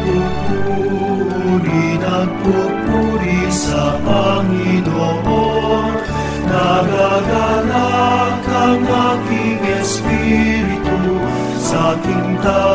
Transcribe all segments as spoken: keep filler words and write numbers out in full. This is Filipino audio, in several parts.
Pupuri, nagpupuri sa Panginoon, nagagalak ang aking espiritu sa aking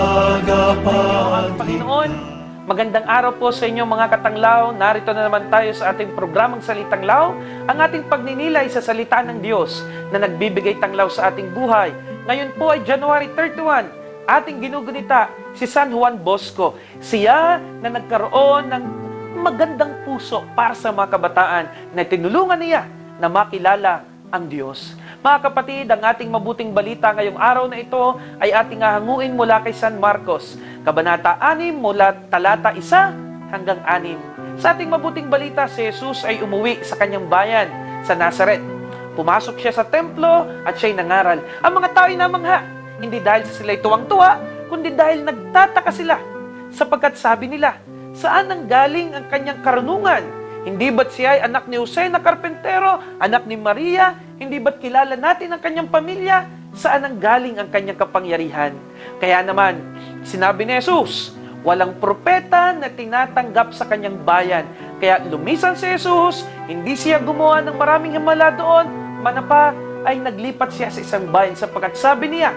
tagapagligtas. Panginoon, magandang araw po sa inyo mga katanglaw. Narito na naman tayo sa ating programang Salitanglaw, ang ating pagninilay sa salita ng Diyos na nagbibigay tanglaw sa ating buhay. Ngayon po ay January thirty-first, ating ginugunita si San Juan Bosco. Siya na nagkaroon ng magandang puso para sa mga kabataan na tinulungan niya na makilala ang Diyos. Mga kapatid, ang ating mabuting balita ngayong araw na ito ay ating hahanguin mula kay San Marcos, Kabanata six mula talata one hanggang six. Sa ating mabuting balita, si Jesus ay umuwi sa kanyang bayan, sa Nazaret. Pumasok siya sa templo at siya'y nangaral. Ang mga tao'y namangha, hindi dahil sa sila'y tuwang-tuwa, kundi dahil nagtataka sila. Sapagkat sabi nila, saan ang galing ang kanyang karunungan? Hindi ba't siya ay anak ni Jose na karpentero, anak ni Maria? Hindi ba't kilala natin ang kanyang pamilya? Saan ang galing ang kanyang kapangyarihan? Kaya naman, sinabi ni Jesus, walang propeta na tinatanggap sa kanyang bayan. Kaya lumisan si Jesus, hindi siya gumawa ng maraming himala doon, manapa ay naglipat siya sa isang bayan sapagkat sabi niya,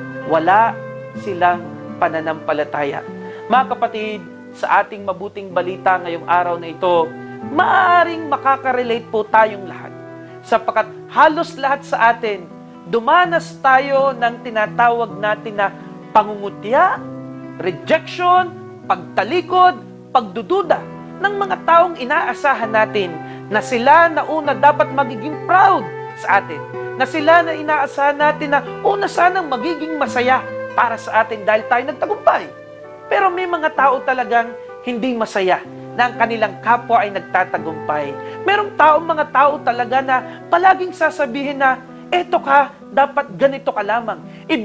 wala silang pananampalataya. Mga kapatid, sa ating mabuting balita ngayong araw na ito, maaaring makaka-relate po tayong lahat. Sapagkat halos lahat sa atin, dumanas tayo ng tinatawag natin na pangungutya, rejection, pagtalikod, pagdududa ng mga taong inaasahan natin na sila na una dapat magiging proud sa atin. Na sila na inaasahan natin na una sanang magiging masaya para sa atin dahil tayo nagtagumpay. Pero may mga tao talagang hindi masaya na ang kanilang kapwa ay nagtatagumpay. Merong tao, mga tao talaga na palaging sasabihin na, eto ka, dapat ganito ka lamang.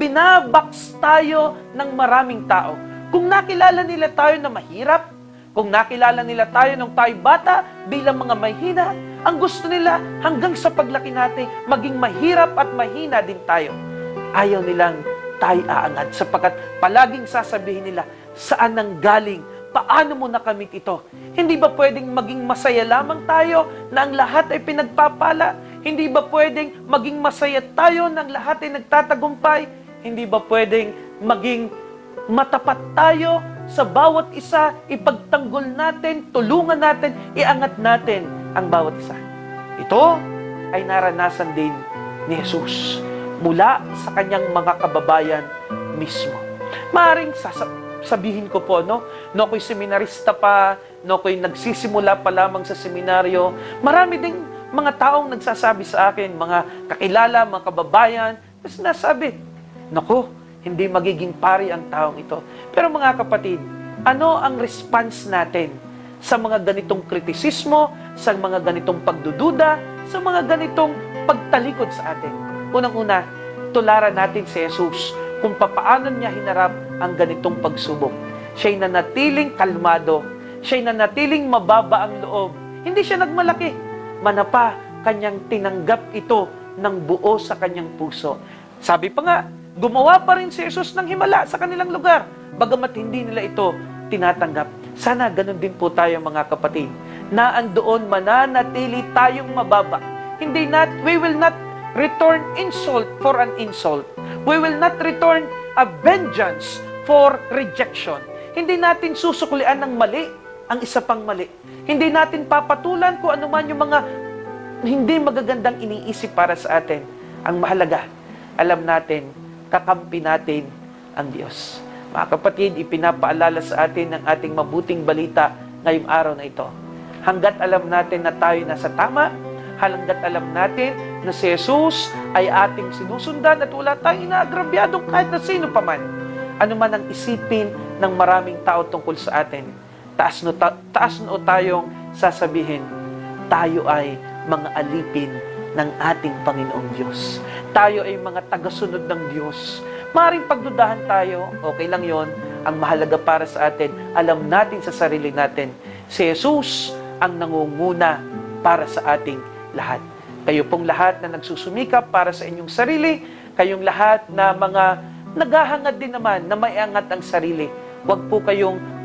Ibinabox tayo ng maraming tao. Kung nakilala nila tayo na mahirap, kung nakilala nila tayo nung tayo bata bilang mga mahina, ang gusto nila hanggang sa paglaki natin, maging mahirap at mahina din tayo. Ayaw nilang tayo aangat sapagkat palaging sasabihin nila, saan nang galing? Paano mo nakamit ito? Hindi ba pwedeng maging masaya lamang tayo na ang lahat ay pinagpapala? Hindi ba pwedeng maging masaya tayo na ang lahat ay nagtatagumpay? Hindi ba pwedeng maging matapat tayo sa bawat isa, ipagtanggol natin, tulungan natin, iangat natin ang bawat isa? Ito ay naranasan din ni Jesus mula sa kanyang mga kababayan mismo. Maaring sasabihin ko po, no? No ko'y seminarista pa, no ko'y nagsisimula pa lamang sa seminaryo, marami ding mga taong nagsasabi sa akin, mga kakilala, mga kababayan, tapos nasabi, naku, hindi magiging pari ang taong ito. Pero mga kapatid, ano ang response natin sa mga ganitong kritisismo, sa mga ganitong pagdududa, sa mga ganitong pagtalikod sa atin? Unang-una, tularan natin si Jesus kung papaano niya hinarap ang ganitong pagsubok. Siya'y nanatiling kalmado, siya'y nanatiling mababa ang loob. Hindi siya nagmalaki. Manapa, kanyang tinanggap ito ng buo sa kanyang puso. Sabi pa nga, gumawa pa rin si Jesus ng himala sa kanilang lugar, bagamat hindi nila ito tinatanggap. Sana ganun din po tayo mga kapatid, na andoon mananatili tayong mababa. Hindi nat, we will not return insult for an insult. We will not return a vengeance for rejection. Hindi natin susuklian ng mali ang isa pang mali. Hindi natin papatulan kung ano man yung mga hindi magagandang iniisip para sa atin. Ang mahalaga, alam natin, kakampi natin ang Diyos. Mga kapatid, ipinapaalala sa atin ng ating mabuting balita ngayong araw na ito. Hanggat alam natin na tayo nasa tama, hanggat alam natin na si Jesus ay ating sinusundan at wala tayong inaagrabyadong kahit na sino pa man. Ano man ang isipin ng maraming tao tungkol sa atin, taas no, ta- taas no tayong sasabihin, tayo ay mga alipin ng ating Panginoong Diyos. Tayo ay mga tagasunod ng Diyos. Maring pagdudahan tayo, okay lang yon. Ang mahalaga para sa atin, alam natin sa sarili natin, si Jesus ang nangunguna para sa ating lahat. Kayo pong lahat na nagsusumikap para sa inyong sarili, kayong lahat na mga naghahangad din naman na maiangat ang sarili, huwag po kayong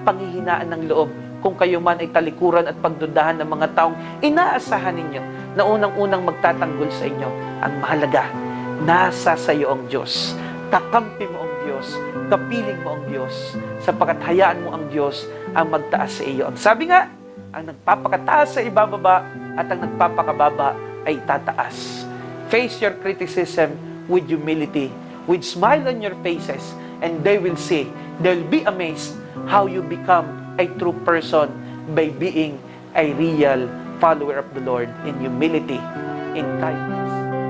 panghihinaan ng loob. Kung kayo man ay talikuran at pagdudahan ng mga taong inaasahan ninyo na unang-unang magtatanggol sa inyo, ang mahalaga, nasa sa iyo ang Diyos. Kakampi mo ang Diyos, kapiling mo ang Diyos, sapagkat hayaan mo ang Diyos ang magtaas sa iyo. Ang sabi nga, ang nagpapakataas sa ibababa at ang nagpapakababa ay tataas. Face your criticism with humility, with smile on your faces, and they will see, they'll be amazed how you become a true person by being a real follower of the Lord in humility, in kindness.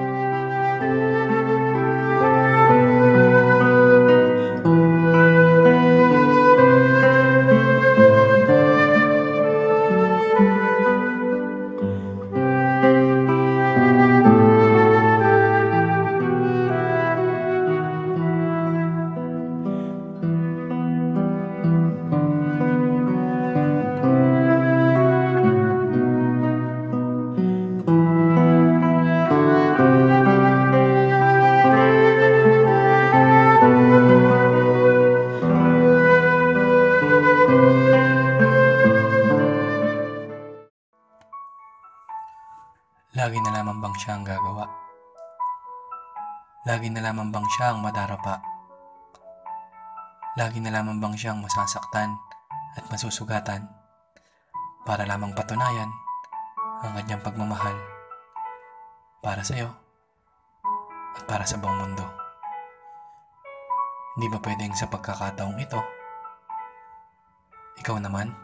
Lagi na lamang bang siya ang gagawa? Lagi na lamang bang siya ang madarapa? Lagi na lamang bang siyang masasaktan at masusugatan para lamang patunayan ang kanyang pagmamahal para sa iyo at para sa buong mundo? Hindi ba pwedeng sa pagkakataong ito, ikaw naman